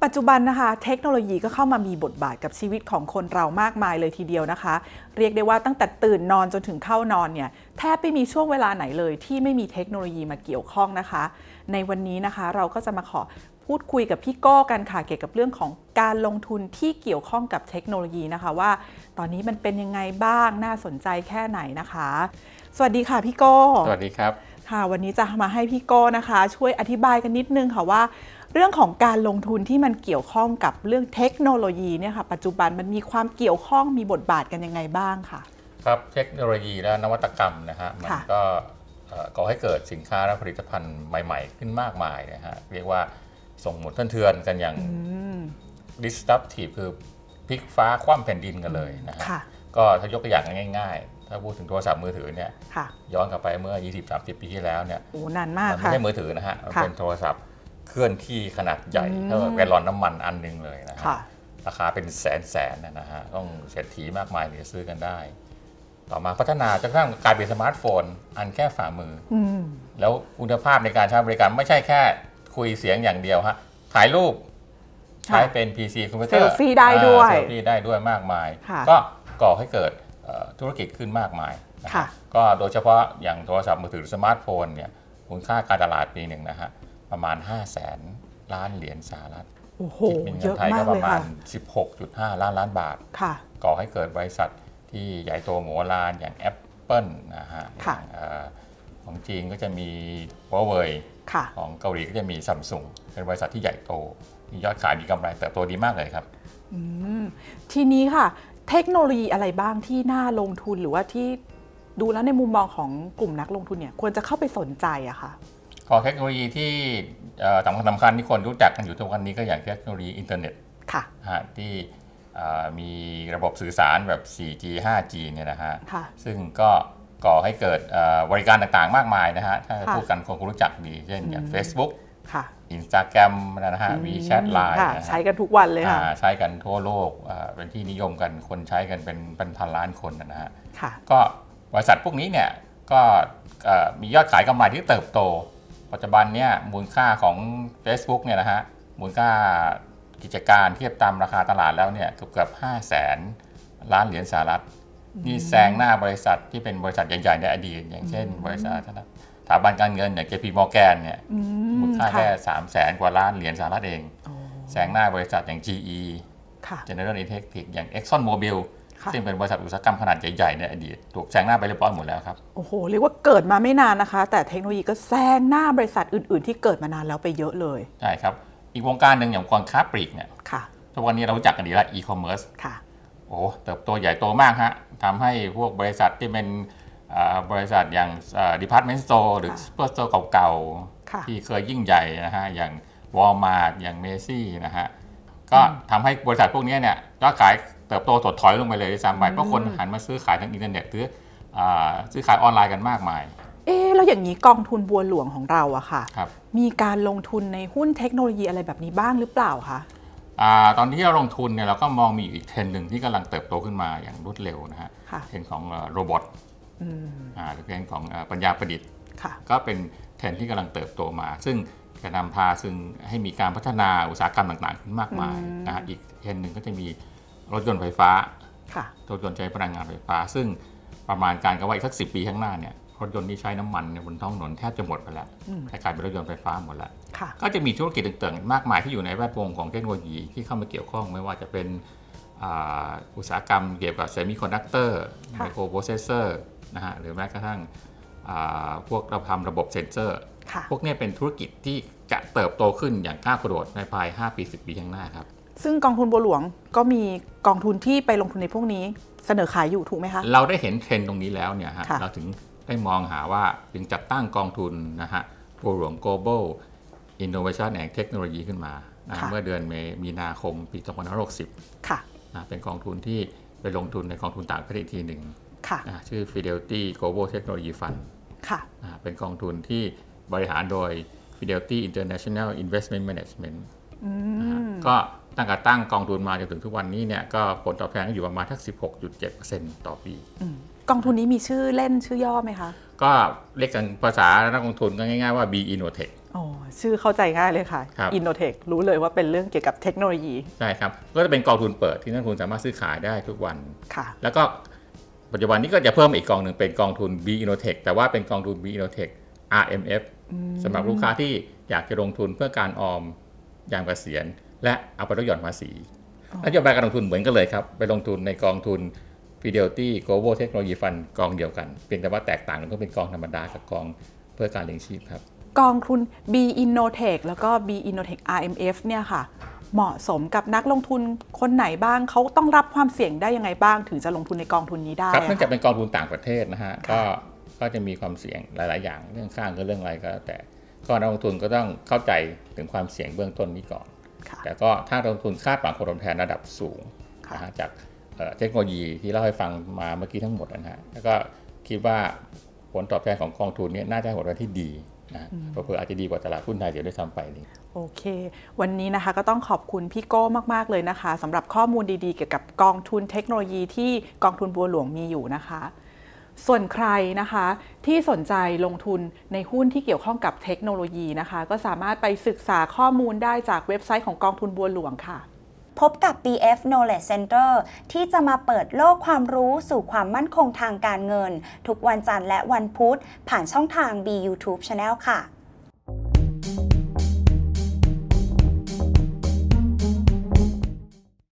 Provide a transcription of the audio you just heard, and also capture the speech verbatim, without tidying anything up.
ปัจจุบันนะคะเทคโนโลยีก็เข้ามามีบทบาทกับชีวิตของคนเรามากมายเลยทีเดียวนะคะเรียกได้ว่าตั้งแต่ตื่นนอนจนถึงเข้านอนเนี่ยแทบไม่มีช่วงเวลาไหนเลยที่ไม่มีเทคโนโลยีมาเกี่ยวข้องนะคะในวันนี้นะคะเราก็จะมาขอพูดคุยกับพี่โก้กันค่ะเกี่ยวกับเรื่องของการลงทุนที่เกี่ยวข้องกับเทคโนโลยีนะคะว่าตอนนี้มันเป็นยังไงบ้างน่าสนใจแค่ไหนนะคะสวัสดีค่ะพี่โก้สวัสดีครับค่ะวันนี้จะมาให้พี่โก้นะคะช่วยอธิบายกันนิดนึงค่ะว่าเรื่องของการลงทุนที่มันเกี่ยวข้องกับเรื่องเทคโนโลยีเนี่ยค่ะปัจจุบันมันมีความเกี่ยวข้องมีบทบาทกันยังไงบ้างค่ะครับเทคโนโลยีและนวัตกรรมนะฮะมันก็ก่อให้เกิดสินค้าและผลิตภัณฑ์ใหม่ๆขึ้นมากมายนะฮะเรียกว่าส่งหมุนเทือนกันอย่าง disruptive คือพลิกฟ้าคว่ำแผ่นดินกันเลยนะฮะก็ถ้ายกตัวอย่างง่ายๆถ้าพูดถึงโทรศัพท์มือถือเนี่ยย้อนกลับไปเมื่อ ยี่สิบถึงสามสิบ ปีที่แล้วเนี่ยโอ้นานมากค่ะไม่ใช่มือถือนะฮะมันเป็นโทรศัพท์เคลื่อนที่ขนาดใหญ่เท่ากับแกลลอนน้ำมันอันนึงเลยนะฮะราคาเป็นแสนแสนนะฮะต้องเศรษฐีมากมายถึงจะซื้อกันได้ต่อมาพัฒนาจนกระทั่งกลายเป็นสมาร์ทโฟนอันแค่ฝ่ามือแล้วคุณภาพในการใช้บริการไม่ใช่แค่คุยเสียงอย่างเดียวฮะถ่ายรูปใช้เป็น พี ซี คอมพิวเตอร์เซลฟี่ได้ด้วยเซลฟี่ได้ด้วยมากมายก็ก่อให้เกิดธุรกิจขึ้นมากมายก็โดยเฉพาะอย่างโทรศัพท์มือถือสมาร์ทโฟนเนี่ยมูลค่าการตลาดปีหนึ่งนะฮะประมาณห้าแสนล้านเหรียญสหรัฐคิดเป็นเงินไทยก็ประมาณสิบหกจุดห้า ล้านล้านบาทก่อให้เกิดบริษัทที่ใหญ่โตโมโหฬารอย่าง Apple นะฮะของจีนก็จะมี Huawei ของเกาหลีก็จะมี Samsung เป็นบริษัทที่ใหญ่โตมียอดขายมีกำไรเติบโตดีมากเลยครับทีนี้ค่ะเทคโนโลยีอะไรบ้างที่น่าลงทุนหรือว่าที่ดูแล้วในมุมมองของกลุ่มนักลงทุนเนี่ยควรจะเข้าไปสนใจอะค่ะขอเทคโนโลยีที่สำคัญสำคัญที่คนรู้จักกันอยู่ทุกวันนี้ก็อย่างเทคโนโลยีอินเทอร์เน็ตที่มีระบบสื่อสารแบบ โฟร์จี ไฟว์จี เนี่ยนะฮะซึ่งก็ก่อให้เกิดบริการต่างๆมากมายนะฮะถ้าพูดกันคงรู้จักดีเช่นอย่าง Facebook Instagram นะฮะ WeChat ไลน์ใช้กันทุกวันเลยค่ะใช้กันทั่วโลกเป็นที่นิยมกันคนใช้กันเป็นเป็นพันล้านคนนะฮะก็บริษัทพวกนี้เนี่ยก็มียอดขายกำไรที่เติบโตปัจจุบันเนี่ยมูลค่าของ Facebook เนี่ยนะฮะมูลค่ากิจการเทียบตามราคาตลาดแล้วเนี่ยเกือบเกือบห้าแสนล้านเหรียญสหรัฐนี่แซงหน้าบริษัทที่เป็นบริษัทใหญ่ๆในอดีตอย่างเช่นบริษัทสถาบันการเงินอย่าง เจ พี Morgan เนี่ยมูลค่าแค่สามแสนกว่าล้านเหรียญสหรัฐเองแซงหน้าบริษัทอย่าง จี อี General Electric อย่าง Exxon Mobil ซึ่งเป็นบริษัทอุตสาหกรรมขนาดใหญ่ๆในอดีตถูกแซงหน้าไปเรียบร้อยหมดแล้วครับโอ้โหเรียกว่าเกิดมาไม่นานนะคะแต่เทคโนโลยีก็แซงหน้าบริษัทอื่นๆที่เกิดมานานแล้วไปเยอะเลยใช่ครับอีกวงการหนึ่งอย่างการค้าปลีกเนี่ยทุกวันนี้เรารู้จักกันดีแล้วอีคอมเมิร์ซโอ้เติบโตใหญ่โตมากฮะทำให้พวกบริษัทที่เป็นบริษัทอย่าง Department Store หรือ Super Store เก่าๆที่เคยยิ่งใหญ่นะฮะอย่าง Walmart อย่าง Macy นะฮะก็ทำให้บริษัทพวกนี้เนี่ยยอดขายเติบโตถดถอยลงไปเลยด้วยซ้ำไปเพราะคนหันมาซื้อขายทางอินเทอร์เน็ตซื้อซื้อขายออนไลน์กันมากมายเอ๊ะแล้วอย่างนี้กองทุนบัวหลวงของเราอะค่ะมีการลงทุนในหุ้นเทคโนโลยีอะไรแบบนี้บ้างหรือเปล่าคะตอนที่เราลงทุนเนี่ยเราก็มองมีอีกเทรนด์หนึ่งที่กำลังเติบโตขึ้นมาอย่างรวดเร็วนะฮะเทรนด์ของโรบอทหรือเทรนด์ของปัญญาประดิษฐ์ก็เป็นเทรนด์ที่กำลังเติบโตมาซึ่งจะนำพาซึ่งให้มีการพัฒนาอุตสาหกรรมต่างๆขึ้นมากมายนะฮะอีกเทรนด์หนึ่งก็จะมีรถยนต์ไฟฟ้ารถยนต์ใช้พลังงานไฟฟ้าซึ่งประมาณการก็ว่าอีกสักสิบปีข้างหน้าเนี่ยรถยนต์ที่ใช้น้ำมันบนท้องถนนแทบจะหมดไปแล้วกลายเป็นรถยนต์ไฟฟ้าหมดแล้วก็จะมีธุรกิจต่างๆมากมายที่อยู่ในแวดวงของเทคโนโลยีที่เข้ามาเกี่ยวข้องไม่ว่าจะเป็นอุตสาหกรรมเกี่ยวกับเซมิคอนดักเตอร์ไมโครโปรเซสเซอร์นะฮะหรือแม้กระทั่งพวกเราทำระบบเซ็นเซอร์พวกนี้เป็นธุรกิจที่จะเติบโตขึ้นอย่างก้าวกระโดดในภายห้าปีสิบปีข้างหน้าครับซึ่งกองทุนบัวหลวงก็มีกองทุนที่ไปลงทุนในพวกนี้เสนอขายอยู่ถูกไหมคะเราได้เห็นเทรนด์ตรงนี้แล้วเนี่ยฮะเราถึงได้มองหาว่าจึงจัดตั้งกองทุนนะฮะบัวหลวง Global Innovation and Technology ขึ้นมานะเมื่อเดือนมีนาคมปีสองพันห้าร้อยหกสิบค่ะนะเป็นกองทุนที่ไปลงทุนในกองทุนต่างประเทศทีหนึ่งนะชื่อ Fidelity Global Technology Fund ค่ะนะเป็นกองทุนที่บริหารโดย Fidelity International Investment Management ก็ตั้งแต่ตั้งกองทุนมาจนถึงทุกวันนี้เนี่ยก็ผลตอบแทนก็อยู่ประมาณทัก สิบหกจุดเจ็ดเปอร์เซ็นต์ ต่อปีกองทุนนี้มีชื่อเล่นชื่อย่อไหมคะก็เรียกกันภาษานักลงทุนก็ง่ายๆว่า B Innotech อ๋อชื่อเข้าใจง่ายเลยค่ะ Innotech รู้เลยว่าเป็นเรื่องเกี่ยวกับเทคโนโลยีใช่ครับก็จะเป็นกองทุนเปิดที่นักลงทุนสามารถซื้อขายได้ทุกวันค่ะแล้วก็ปัจจุบันนี้ก็จะเพิ่มอีกกองหนึ่งเป็นกองทุน B Innotech แต่ว่าเป็นกองทุน B Innotech อาร์ เอ็ม เอฟ สำหรับลูกค้าที่อยากจะลงทุนเพื่อการออมยามเกษียณและเอาไปลดหย่อนภาษีนโยบายการลงทุนเหมือนกันเลยครับไปลงทุนในกองทุน Fidelity Global Technology Fund กองเดียวกันเพียงแต่ว่าแตกต่างกันก็เป็นกองธรรมดากับกองเพื่อการเลี้ยงชีพครับกองทุน B Innotech แล้วก็ B Innotech อาร์ เอ็ม เอฟ เนี่ยค่ะเหมาะสมกับนักลงทุนคนไหนบ้างเขาต้องรับความเสี่ยงได้ยังไงบ้างถึงจะลงทุนในกองทุนนี้ได้ครับเนื่องจากเป็นกองทุนต่างประเทศนะฮะก็ก็จะมีความเสี่ยงหลายๆอย่างเรื่องข้างก็เรื่องอะไรก็แต่ก็นักลงทุนก็ต้องเข้าใจถึงความเสี่ยงเบื้องต้นนี้ก่อนแต่ก็ถ้าลงทุนคาดหวังผลตอบแทนระดับสูงนะฮะจากเทคโนโลยีที่เล่าให้ฟังมาเมื่อกี้ทั้งหมดนะฮะแล้วก็คิดว่าผลตอบแทนของกองทุนนี้น่าจะให้ผลตอบแทนที่ดีนะเผื่ออาจจะดีกว่าตลาดหุ้นไทยเดี๋ยวได้ทำไปนี่โอเควันนี้นะคะก็ต้องขอบคุณพี่โก้มากๆเลยนะคะสำหรับข้อมูลดีๆเกี่ยวกับกองทุนเทคโนโลยีที่กองทุนบัวหลวงมีอยู่นะคะส่วนใครนะคะที่สนใจลงทุนในหุ้นที่เกี่ยวข้องกับเทคโนโลยีนะคะก็สามารถไปศึกษาข้อมูลได้จากเว็บไซต์ของกองทุนบัวหลวงค่ะพบกับ บี เอฟ Knowledge Center ที่จะมาเปิดโลกความรู้สู่ความมั่นคงทางการเงินทุกวันจันทร์และวันพุธผ่านช่องทาง B YouTube Channel ค่ะ